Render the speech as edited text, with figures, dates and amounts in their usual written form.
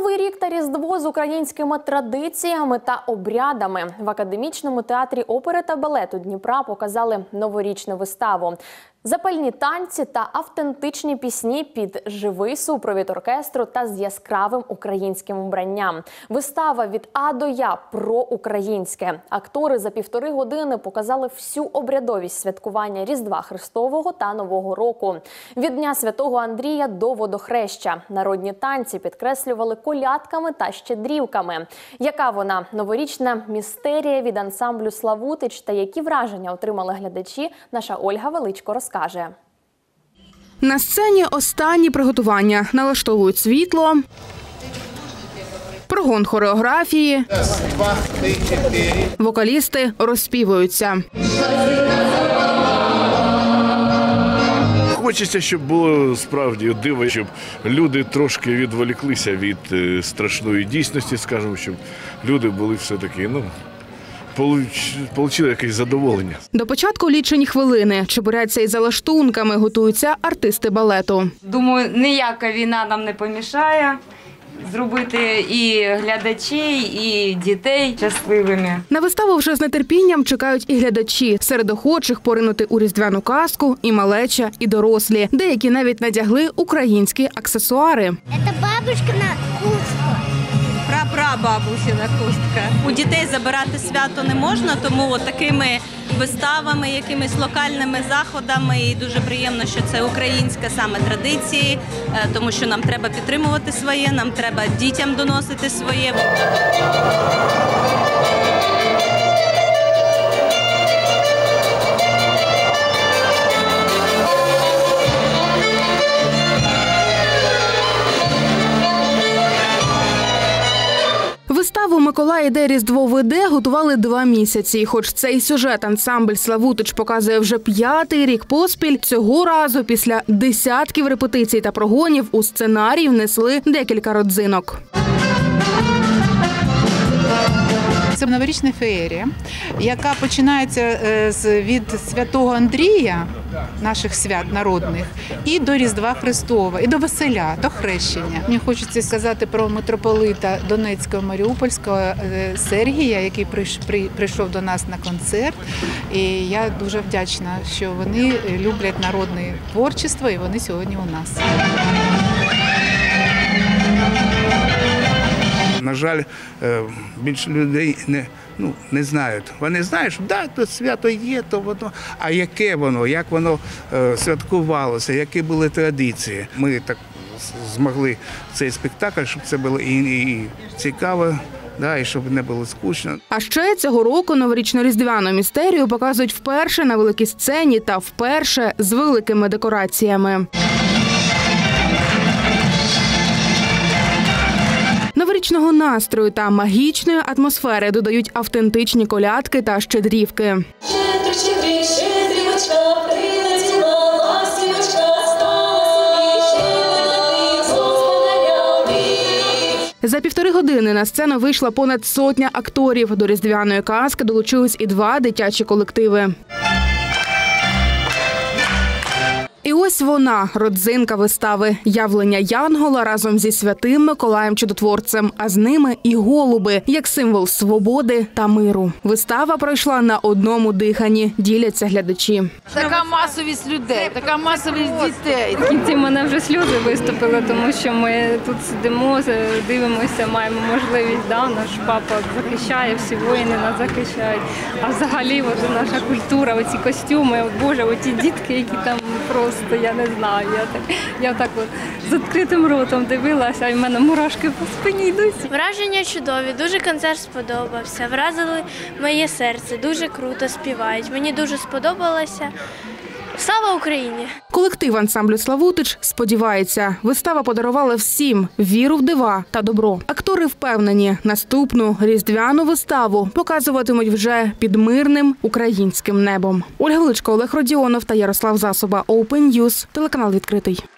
Новий рік та Різдво з українськими традиціями та обрядами. В Академічному театрі опери та балету Дніпра показали новорічну виставу. Запальні танці та автентичні пісні під живий супровід оркестру та з яскравим українським вбранням. Вистава від А до Я про українське. Актори за 1,5 години показали всю обрядовість святкування Різдва Христового та Нового року. Від Дня Святого Андрія до Водохреща. Народні танці підкреслювали колядками та щедрівками. Яка вона новорічна містерія від ансамблю «Славутич» та які враження отримали глядачі, наша Ольга Величко розкаже. На сцені останні приготування. Налаштовують світло, прогон хореографії, вокалісти розспівуються. Хочеться, щоб було справді диво, щоб люди трошки відволіклися від страшної дійсності, скажімо, щоб люди були все-таки, отримали якесь задоволення. До початку лічені хвилини. Чебуряться із залаштунками, готуються артисти балету. Думаю, ніяка війна нам не помішає зробити і глядачів, і дітей щасливими. На виставу вже з нетерпінням чекають і глядачі. Серед охочих поринути у різдвяну казку і малеча, і дорослі. Деякі навіть надягли українські аксесуари. Це бабушкина хустка. Прапрабабусина хустка. У дітей забирати свято не можна, тому от такими виставами, якимись локальними заходами. І дуже приємно, що це українська саме традиції, тому що нам треба підтримувати своє, нам треба дітям доносити своє. Виставу «Миколай іде, Різдво веде» готували 2 місяці. Хоч цей сюжет ансамбль «Славутич» показує вже 5-й рік поспіль, цього разу після десятків репетицій та прогонів у сценарій внесли декілька родзинок. Це новорічна феєрія, яка починається від Святого Андрія, наших свят народних, і до Різдва Христова, і до Василя, до Хрещення. Мені хочеться сказати про митрополита Донецького, Маріупольського Сергія, який прийшов до нас на концерт. І я дуже вдячна, що вони люблять народне творчество, і вони сьогодні у нас. На жаль, більше людей не знають. Вони знають, що то свято є, то воно. А яке воно, як воно святкувалося, які були традиції. Ми так змогли цей спектакль, щоб це було і цікаво, і щоб не було скучно. А ще цього року новорічно-різдвяну містерію показують вперше на великій сцені та вперше з великими декораціями. Новорічного настрою та магічної атмосфери додають автентичні колядки та щедрівки. За 1,5 години на сцену вийшла понад 100 акторів. До різдвяної казки долучились і 2 дитячі колективи. І ось вона, родзинка вистави. Явлення Янгола разом зі святим Миколаєм Чудотворцем, а з ними і голуби, як символ свободи та миру. Вистава пройшла на одному диханні, діляться глядачі. Така масовість людей, така масовість дітей. В кінці мене вже сльози виступили, тому що ми тут сидимо, дивимося, маємо можливість, наш папа захищає, всі воїни нас захищають. А взагалі наша культура, оці костюми, Боже, оті дітки, які там просто, я не знаю, я так з відкритим ротом дивилася, і в мене мурашки по спині йдуть. Враження чудові, дуже концерт сподобався, вразили моє серце, дуже круто співають, мені дуже сподобалося. Слава Україні! Колектив ансамблю «Славутич» сподівається, вистава подарувала всім віру в дива та добро. Актори впевнені, наступну різдвяну виставу показуватимуть вже під мирним українським небом. Ольга Величко, Олег Родіонов та Ярослав Засоба. Open News, телеканал «Відкритий».